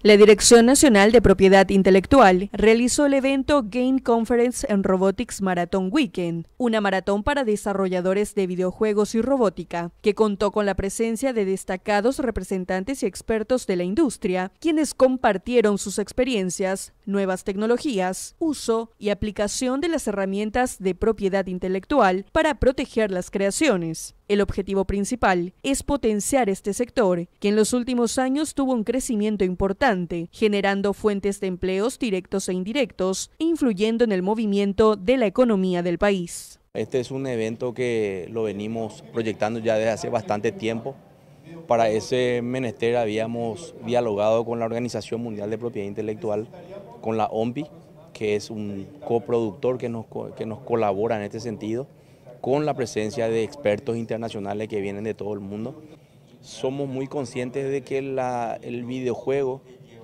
La Dirección Nacional de Propiedad Intelectual realizó el evento Game Conference and Robotics Marathon Weekend, una maratón para desarrolladores de videojuegos y robótica, que contó con la presencia de destacados representantes y expertos de la industria, quienes compartieron sus experiencias, nuevas tecnologías, uso y aplicación de las herramientas de propiedad intelectual para proteger las creaciones. El objetivo principal es potenciar este sector, que en los últimos años tuvo un crecimiento importante, generando fuentes de empleos directos e indirectos, e influyendo en el movimiento de la economía del país. Este es un evento que lo venimos proyectando ya desde hace bastante tiempo. Para ese menester habíamos dialogado con la Organización Mundial de Propiedad Intelectual, con la OMPI, que es un coproductor que nos colabora en este sentido, con la presencia de expertos internacionales que vienen de todo el mundo. Somos muy conscientes de que el videojuego,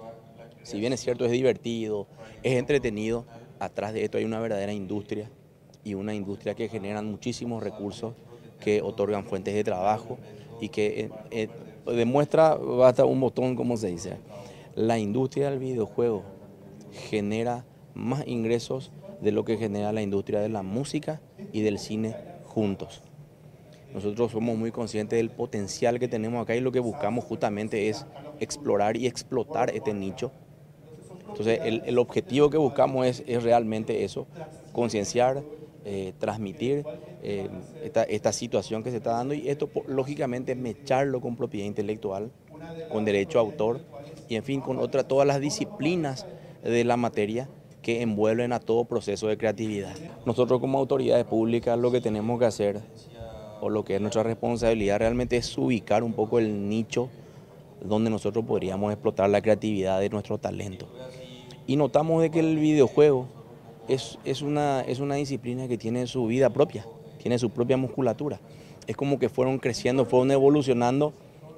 si bien es cierto, es divertido, es entretenido, atrás de esto hay una verdadera industria, y una industria que genera muchísimos recursos, que otorgan fuentes de trabajo y que demuestra, basta un botón, como se dice, la industria del videojuego genera más ingresos de lo que genera la industria de la música y del cine juntos. Nosotros somos muy conscientes del potencial que tenemos acá y lo que buscamos justamente es explorar y explotar este nicho. Entonces el objetivo que buscamos es realmente eso, concienciar, transmitir esta situación que se está dando, y esto lógicamente mecharlo con propiedad intelectual, con derecho a autor y en fin con todas las disciplinas de la materia que envuelven a todo proceso de creatividad. Nosotros como autoridades públicas lo que tenemos que hacer, o lo que es nuestra responsabilidad realmente, es ubicar un poco el nicho donde nosotros podríamos explotar la creatividad de nuestro talento. Y notamos de que el videojuego es una disciplina que tiene su vida propia, tiene su propia musculatura. Es como que fueron creciendo, fueron evolucionando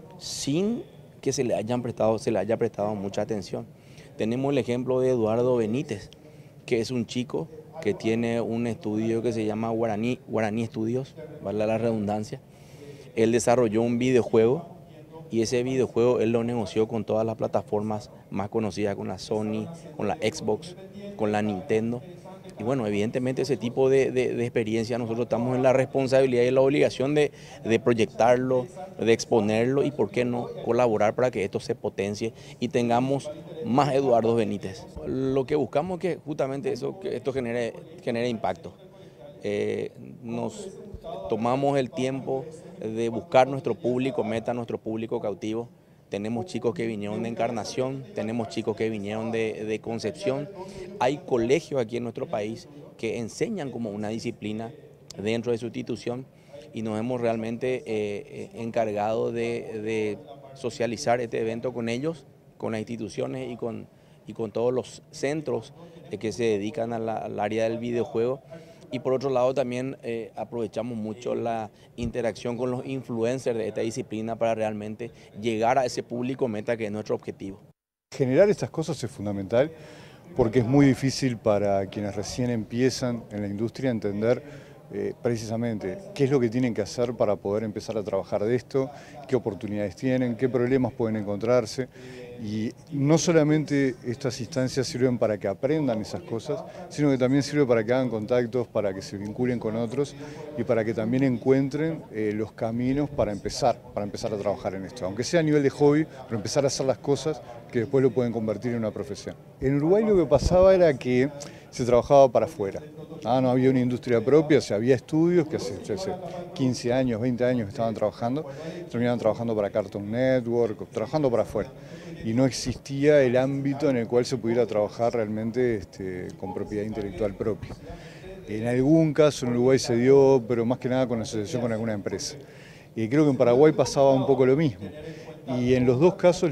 sin que se le haya prestado mucha atención. Tenemos el ejemplo de Eduardo Benítez, que es un chico que tiene un estudio que se llama Guaraní Studios, vale la redundancia. Él desarrolló un videojuego y ese videojuego él lo negoció con todas las plataformas más conocidas, con la Sony, con la Xbox, con la Nintendo. Y bueno, evidentemente ese tipo de experiencia nosotros estamos en la responsabilidad y la obligación de proyectarlo, de exponerlo y por qué no colaborar para que esto se potencie y tengamos más Eduardo Benítez. Lo que buscamos es que justamente que esto genere impacto. Nos tomamos el tiempo de buscar nuestro público meta, nuestro público cautivo. Tenemos chicos que vinieron de Encarnación, tenemos chicos que vinieron de Concepción. Hay colegios aquí en nuestro país que enseñan como una disciplina dentro de su institución y nos hemos realmente encargado de socializar este evento con ellos, con las instituciones y con todos los centros que se dedican al área del videojuego. Y por otro lado también aprovechamos mucho la interacción con los influencers de esta disciplina para realmente llegar a ese público meta que es nuestro objetivo. Generar estas cosas es fundamental porque es muy difícil para quienes recién empiezan en la industria entender precisamente qué es lo que tienen que hacer para poder empezar a trabajar de esto, qué oportunidades tienen, qué problemas pueden encontrarse. Y no solamente estas instancias sirven para que aprendan esas cosas, sino que también sirve para que hagan contactos, para que se vinculen con otros y para que también encuentren los caminos para empezar a trabajar en esto. Aunque sea a nivel de hobby, pero empezar a hacer las cosas que después lo pueden convertir en una profesión. En Uruguay lo que pasaba era que se trabajaba para afuera. No había una industria propia, o sea, había estudios que hace 15 años, 20 años que estaban trabajando, terminaban trabajando para Cartoon Network, trabajando para afuera. Y no existía el ámbito en el cual se pudiera trabajar realmente con propiedad intelectual propia. En algún caso en Uruguay se dio, pero más que nada con asociación con alguna empresa. Y creo que en Paraguay pasaba un poco lo mismo. Y en los dos casos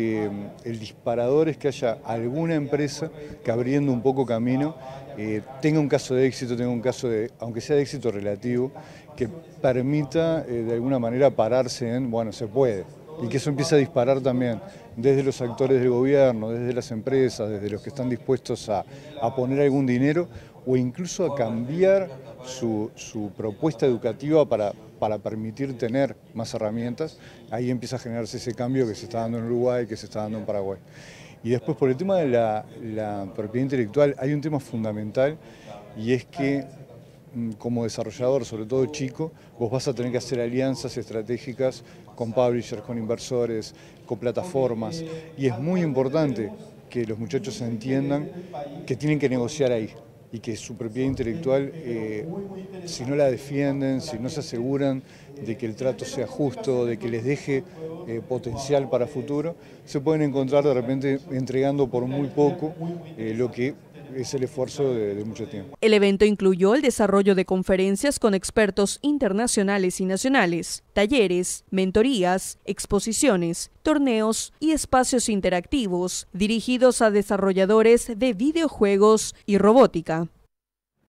el disparador es que haya alguna empresa que abriendo un poco camino tenga un caso de éxito, tenga un caso aunque sea de éxito relativo, que permita de alguna manera pararse en, bueno, se puede. Y que eso empiece a disparar también desde los actores del gobierno, desde las empresas, desde los que están dispuestos a poner algún dinero o incluso a cambiar su propuesta educativa para permitir tener más herramientas. Ahí empieza a generarse ese cambio que se está dando en Uruguay, que se está dando en Paraguay. Y después por el tema de la propiedad intelectual hay un tema fundamental y es que como desarrollador, sobre todo chico, vos vas a tener que hacer alianzas estratégicas con publishers, con inversores, con plataformas y es muy importante que los muchachos entiendan que tienen que negociar ahí y que su propiedad intelectual, si no la defienden, si no se aseguran de que el trato sea justo, de que les deje potencial para futuro, se pueden encontrar de repente entregando por muy poco lo que es el esfuerzo de mucho tiempo. El evento incluyó el desarrollo de conferencias con expertos internacionales y nacionales, talleres, mentorías, exposiciones, torneos y espacios interactivos dirigidos a desarrolladores de videojuegos y robótica.